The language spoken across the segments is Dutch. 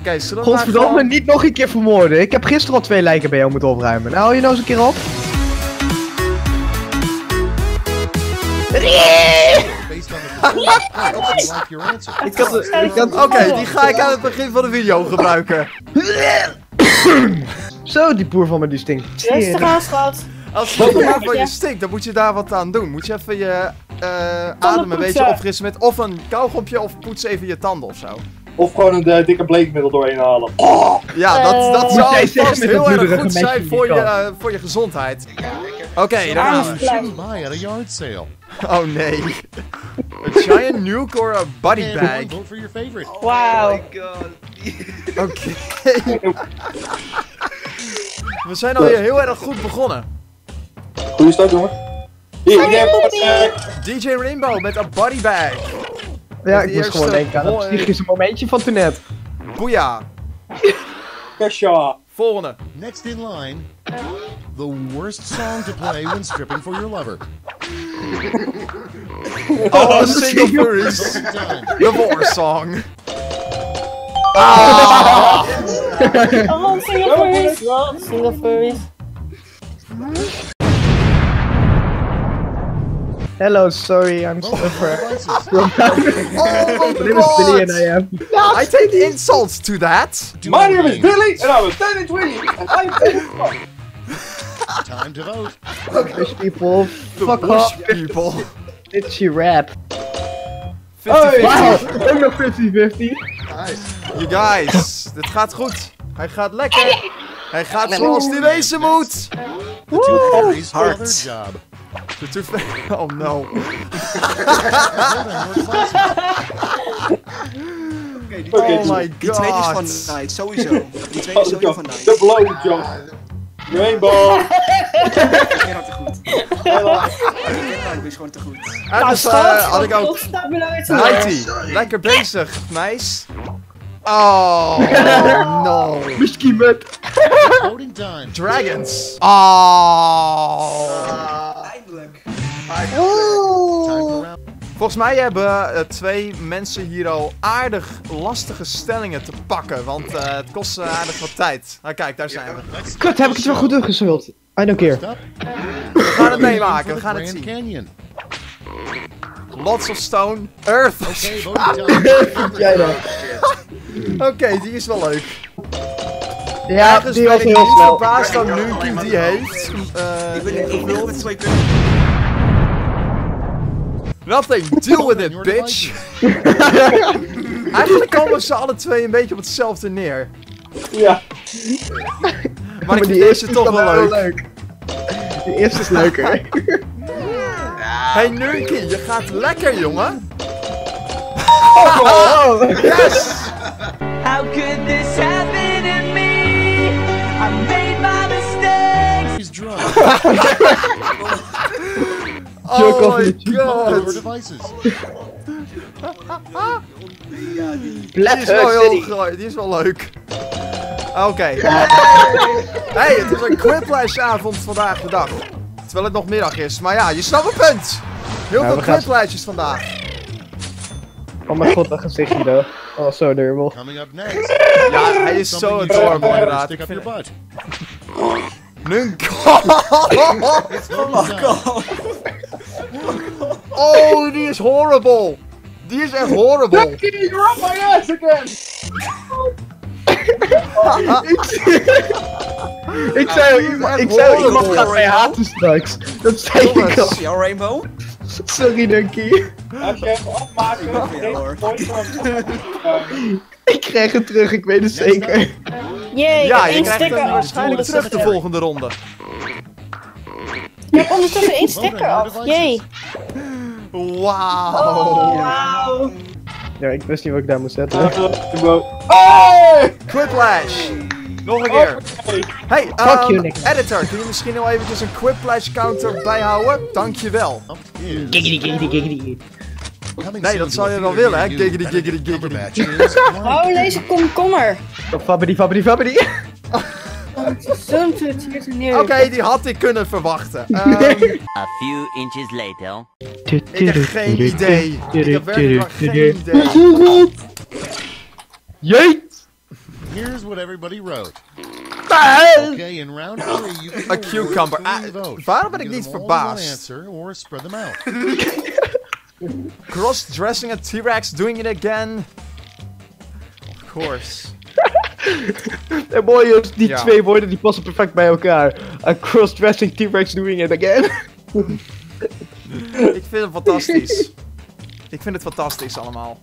Oké, zullen we maar Godverdomme, gewoon... niet nog een keer vermoorden. Ik heb gisteren al 2 lijken bij jou moeten opruimen. Nou, hou je nou eens een keer op. Oké, die ga ik aan het begin van de video gebruiken. Zo, die poer van me die stinkt. Rustig aan, schat. Als het maar van je stinkt, dan moet je daar wat aan doen. Moet je even je adem een beetje opfrissen met of een kauwgompje of poets even je tanden of zo. Of gewoon een dikke bleekmiddel doorheen halen. Ja, dat zou jij zeggen vast met heel dat erg bloederige goed zijn mesje voor je gezondheid. Oké, daar gaan we. Buy at a yard sale. Oh nee. A giant nuke or a body And bag? vote for your favorite. Wauw. Oké. We zijn alweer heel erg goed begonnen. Goeie start, jongen. Hier, ik heb DJ Rainbow met een body bag. Ja, De ik moest gewoon eerste denken aan het psychische momentje van toen net. Boeia. Kesha. Volgende. Next in line, the worst song to play when stripping for your lover. Oh, single furries. Voting time. The war song. Oh, single furries. Love single furries. Hello, sorry, I'm Vote for suffer. devices. Oh Dit is Billy and I am. I take insults to that. My name is Billy, and I'm a 10 and 20, and I'm 10 Time to vote. Bush people, The fuck bush off. people. Itchy rap. 50-50. Wauw, ook nog 50-50. You guys, dit gaat goed. Hij gaat lekker. Hij gaat zoals die wezen moet. The two fairies Hard. for their job. De two oh no. Vote on your devices. Oh my Die tweede is van god. Night, sowieso. Die tweede is sowieso van Night. De blowjob. Rainbow. Ik ken haar te goed. Ik ken haar dus gewoon te goed. En dus had ik ook Nighty. Nighty. Lekker bezig, meis. Oh no. Whisky met. Voting time. Dragons. Oh. Eindelijk. Time for round. Volgens mij hebben 2 mensen hier al aardig lastige stellingen te pakken, want het kost aardig wat tijd. Ah, kijk, daar zijn we. Let's Kut, heb ik het wel goed ingevuld? I don't care. stop. We gaan het meemaken, we gaan het Grand zien. Canyon. Lots of stone. Earth. Okay, voting time. Vind jij dat? Oké, die is wel leuk. Ja, Ergens die ben was ik heel niet snel. verbaasd dat Nunkie die heeft. Ik ben met 2 punten. Nothing, deal with it, bitch. Eigenlijk komen ze alle 2 een beetje op hetzelfde neer. Ja. Maar ik vind deze toch dan wel leuk. Die eerste is leuker. Hey Nunkie, je gaat lekker, jongen. Oh, Yes! How could this happen to me? I made my mistakes. He's drunk. Oh off my the cheap. Vote on your god. devices. Black Die is wel heel City. groot, die is wel leuk. Oké. Hey, het is een quiplash-avond vandaag de dag. Terwijl het nog middag is. Maar ja, je snapt mijn punt. Heel Ja, veel we gaan- quiplashjes vandaag. Oh mijn god, dat gezichtje though. Oh, zo durable. Coming up next. Ja, hij is zo Something you adorable should inderdaad. stick up your butt. Nunkie. Voting time. Oh, die is horrible. Die is echt horrible. You're up my ass again. Ik zei al, iemand gaat mij haten straks. Dat zei ik al. Jongens. Jouw Rainbow? Sorry, Dunky. Als je hem afmaakt, Ja, hoor. Ik krijg het terug, ik weet het zeker. Jee, Ja, ik je heb 1 krijgt sticker hem af. waarschijnlijk terug de volgende ronde. Ik heb ondertussen 1 sticker af. Jee. Wauw. Wauw. Ja, ik wist niet wat ik daar moest zetten. Hey! Quiplash. Nog een keer. Hey, Fuck you, Nick. editor, kun je misschien nog eventjes een Quiplash counter bijhouden? Dankjewel. Is Giggity, giggity, giggity. coming Nee, soon dat to zou a je wel theater willen, hè? near you. Giggity, giggity, giggity. Cumberbatch is Oh, deze komkommer. Fabbidi, fabbidi, fabbidi. Zo'n hier te neer. Oké, die had ik kunnen verwachten. A few inches later. Ik heb geen idee. Ik heb werkelijk waar geen idee. Jeet! Here's what everybody wrote. Okay, in round 3, you can A cucumber. Waarom ben ik niet verbaasd? Answer or spread them out. Cross-dressing a T-Rex, doing it again. Of course. En mooi is, die twee woorden die passen perfect bij elkaar. A cross-dressing T-Rex doing it again. Ik vind het fantastisch. Ik vind het fantastisch allemaal.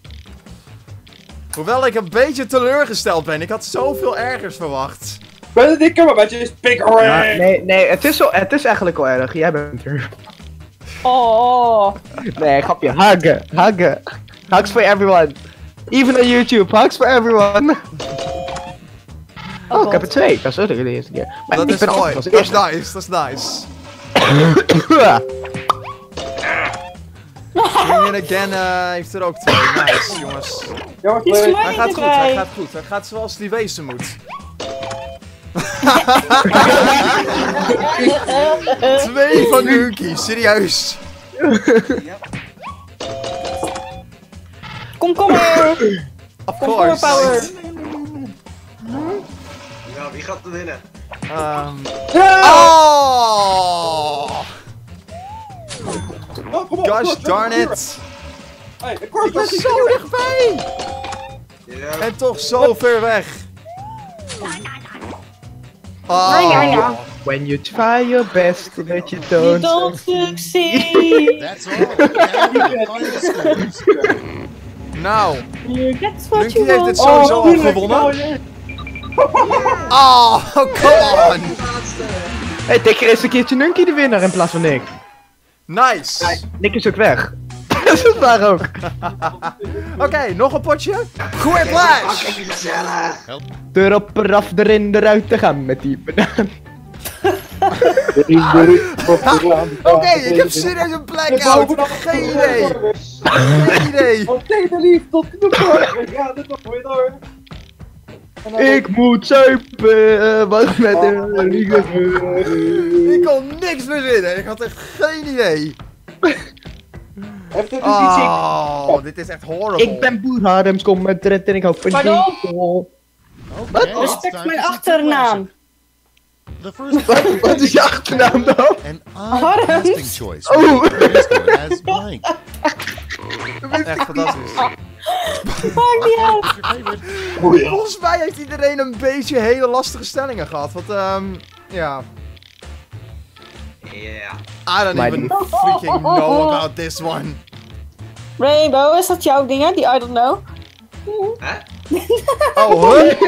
Hoewel ik een beetje teleurgesteld ben. Ik had zoveel ergers verwacht. Benedict Cumberbatch is big Ja, nee, het is eigenlijk wel erg. Jij bent er. Oh. Nee, grapje. Huggen. Hugs for everyone. Even on YouTube, hugs for everyone. Oh, ik heb er 2. Dat is ook de eerste keer. Maar Dat ik is ben mooi. altijd Dat is als nice. Dat is nice. eerste. Doing it again heeft er ook 2. Nice, jongens. Die is Hij mij gaat niet goed, hij erbij. gaat goed. Hij gaat zoals die wezen moet. 2 van Nuki, serieus. Kom maar. Of Kom maar, course. power. Nou, wie gaat er winnen? Oh! Gosh darn it. Ik was zo dichtbij. En toch zo ver weg. Oh. When you try your best, but you You don't. don't succeed. That's all. Now the final scores. Nou, You get what Nunky you heeft dit want. sowieso al gewonnen. Oh, come on. Hey, Dikker is een keertje Nunky de winnaar in plaats van Nick. Nice. Nick is ook weg. Dat is waar ook. Oké, nog een potje. Quiplash. Erop, eraf, erin, eruit te gaan met die banaan. Oké, ik heb serieus een blackout. Geen idee. Geen idee. Ik moet zuipen, wat met de liegen. Ik kon niks verzinnen. Ik had echt geen idee. Heeft het Oh, dit is echt horrible. Ik ben Boer Harems, kom met red en ik hou van Pardon? diesel. Okay, it's Respect time mijn to see achternaam. The first Wat is je achternaam dan? an odd casting choice. Oh. This one has blank. Echt fantastisch. Maakt niet uit. What's your favorite? Volgens mij heeft iedereen een beetje hele lastige stellingen gehad. Want, ja. Yeah. I don't even freaking know about this one. Rainbow, is dat jouw ding, hè? Die I don't know. Oh, huh?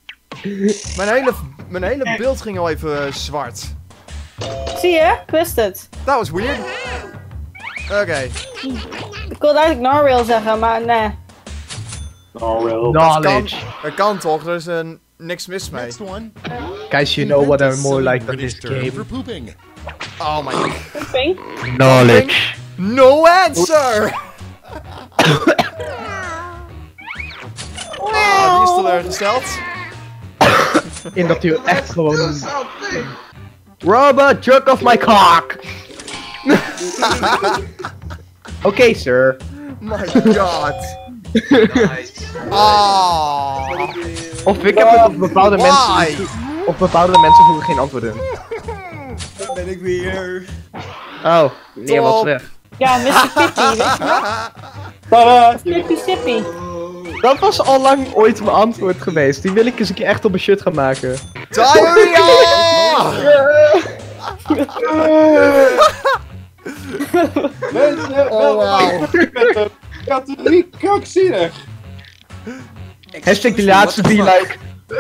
Mijn hele beeld ging al even zwart. Zie je? Ik wist het. Dat was weird. Oké. Ik wilde eigenlijk Narwhal zeggen, maar nee. Knowledge. Dat kan toch, er is niks mis mee. Next one. Guys, you know what I'm more Invent a like than British this term game. for pooping. Oh my god. Pink. Knowledge. No answer! Oh, die is teleurgesteld. In dat hij echt gewoon... Robot, jerk off my cock! Oké, sir. My god. Nice. Oh. Of ik heb het op bepaalde mensen... Op bepaalde mensen voegen geen antwoorden. Dan ben ik weer. Oh, nee, wat Top. slecht. Ja, Mr. Pippy, weet je wel? Tada! Pippy Sippy. Dat was al lang ooit mijn antwoord geweest. Die wil ik eens een keer echt op een shirt gaan maken. Diarrhea! Mensen, Oh, wauw. Categorie krankzinnig. Hashtag de laatste be like...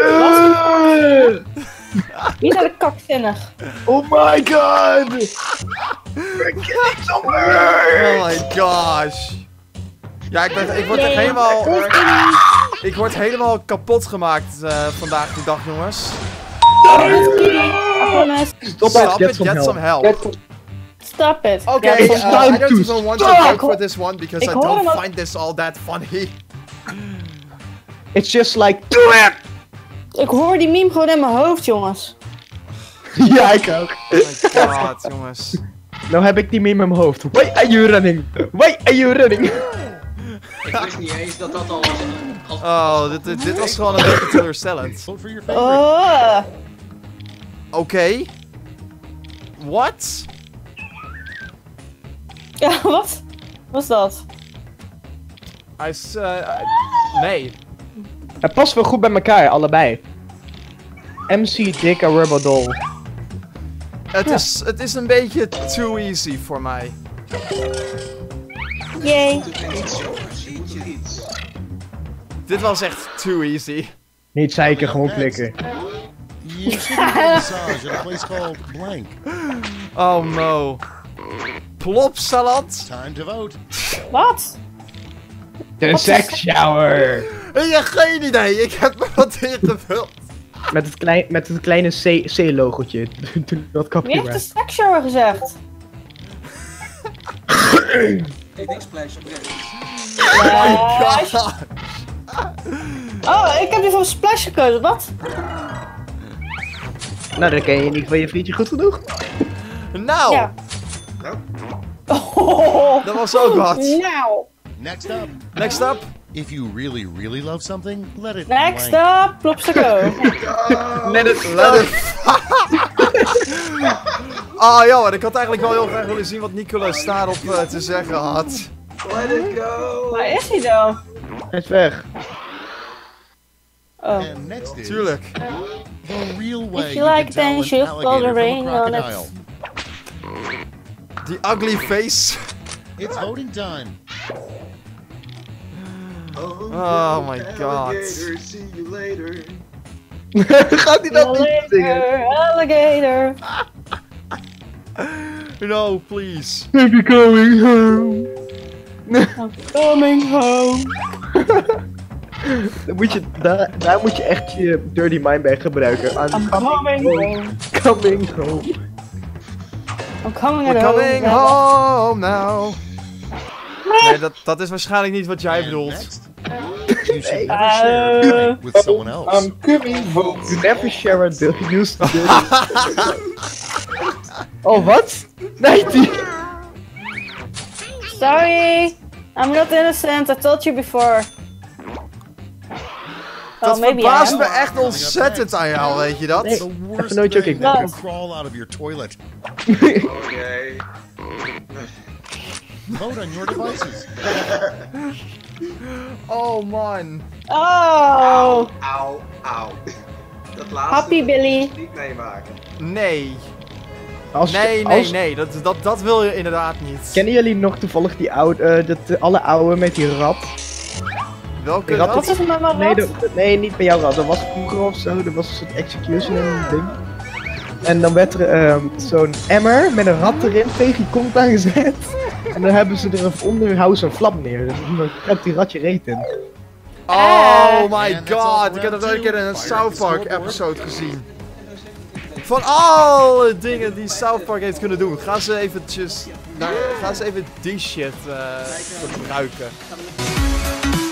Wie zijn de kakzinnig? Oh my god! We're getting somewhere! Oh my gosh. Ja, ik word echt helemaal... Ik word helemaal kapot gemaakt vandaag de dag, jongens. Stop it, get some help. Stop it. Okay, Ja, dat is I don't to even want to stop. vote for this one because Ik I hoor hem don't al- find this all that funny. It's just like, do it! Ik hoor die meme gewoon in mijn hoofd, jongens. Ja, ik ook. Oh my god, jongens. Nou heb ik die meme in mijn hoofd. Why are you running? Why are you running? Ik wist niet eens dat dat al was. Oh, dit was gewoon een beetje teleurstellend. Vote for your favorite. Oké. What? Ja, wat? Wat is dat? Hij is... nee. Het past wel goed bij elkaar, allebei. MC, Dick en Rubber Doll. Het is een beetje too easy voor mij. Yay. Dit was echt too easy. Niet zeiken, gewoon klikken. You should have a massage at a place called Blank. Oh no. Plopsalat? Time to vote. Wat? De sex shower. Ik heb geen idee, ik heb me wat ingevuld. Met het kleine C-logotje. Toen dat kapje Wie heeft de werd. sexshower gezegd? Ik denk splash. Oké. God. Oh, ik heb die van Splash gekozen, wat? Nou, dan ken je niet van je vriendje goed genoeg. Nou, Ja. dat was ook wat. Nou. Next up. Next up. If you really, really love something, let it Next blank. up, Plopsaco. Let it Let it... Oh joh, ik had eigenlijk wel heel graag willen zien wat Nicolas daarop te zeggen had. Let it go. Waar is hij dan? Hij is weg. Oh. And next is Tuurlijk. the real way If you you like can tell an then she'll call the alligator rain from a on it. crocodile. Die ugly face. It's voting time. Oh my god. Alligator, see you later. Gaat hij dat niet zingen? Alligator. No, please. Baby coming home. I'm coming home. Daar moet je echt je Dirty Mind bij gebruiken. I'm coming home. Coming home. I'm coming We're home. coming home now. Nee, dat is waarschijnlijk niet wat jij And bedoelt. next, you should never share a drink with someone else. I'm coming home. You never share a used to Oh, wat? Nee, die... Sorry. I'm not innocent. I told you before. Dat Oh, maybe I verbaast am. me echt ontzettend aan jou, weet je dat? Nee. The worst Even no joking. thing that can What? crawl out of your toilet. Oké. Vote on your devices. Oh man. Oh. Auw, auw. Dat laatste Happy Billy. moet je niet meemaken. Nee. Als, Nee. Dat wil je inderdaad niet. Kennen jullie nog toevallig die oude, alle oude met die rat? Welke Die rat Wat is er met mijn Nee, rat? nee, niet bij jou rat. Dat was vroeger of zo. Dat was een soort execution ding. En dan werd er zo'n emmer met een rat erin tegen je kont aangezet. En dan hebben ze er onder houden zo'n vlam neer. Dus dan krijgt die ratje reet in. Oh my And that's all god, ik heb dat round een keer in two. een Fire South Park at the scoreboard. episode gezien. Van alle dingen die South Park heeft kunnen doen, gaan ze eventjes, gaan ze even die shit gebruiken.